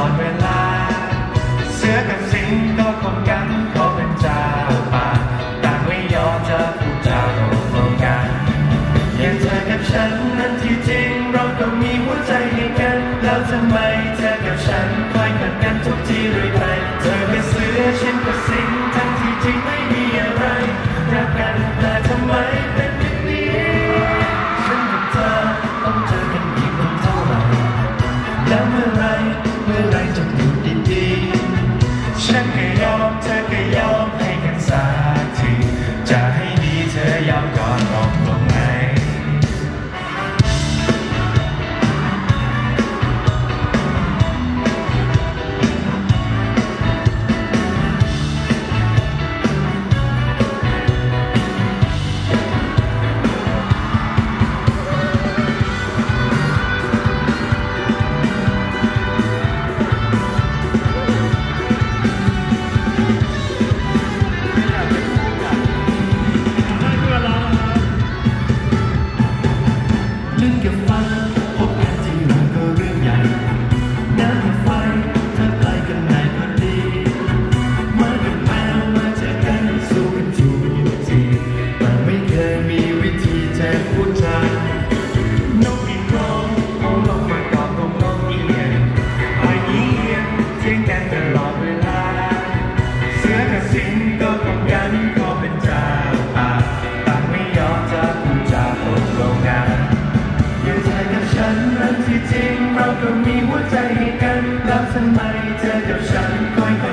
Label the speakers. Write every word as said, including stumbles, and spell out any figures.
Speaker 1: อดเวลาเสือกับสิงก็คงกันเขาเป็นเจ้าป่าต่างไม่ยอมจะพูดจาโกงกันอย่างเธอกับฉันนั้นที่จริงเราก็มีหัวใจให้กันแล้วทำไมเธอกับฉันคอยขัดกันทุกทีเรื่อยไปเธอเป็นเสือฉันก็สิงทั้งที่จริงไม่มีอะไรรักกันแต่ทำไมเป็นอย่างนี้ฉันกับเธอต้องเจอกันอีกวันเท่าไหร่แล้วเมื่อไรเมื่อไรจะอยู่ดีๆฉันก็ยอมเธอก็ยอมให้กันสักทีจะให้ดีเธอยอมก่อนตกลงไงลื่นกับฟ้าพบกันที่ไหนก็เรื่องใหญ่น้ำกับไฟถ้าใกล้กันไหนก็ดีมากับแมวมาเจอกันสู้กันจูบทีแต่ไม่เคยมีวิธีแทนพูดจานกอีกร้องเอาลงมากอดตรงนกเอียงไปเยี่ยงเสียงกันตลอดเวลาเสือกับสิงก็คงกันก็เป็นเจ้าป่าต่างไม่ยอมจะพูดจาตกลงกันอย่างเธอกับฉันนั้นที่จริงเราก็มีหัวใจให้กันแล้วทำไมเธอกับฉันคอย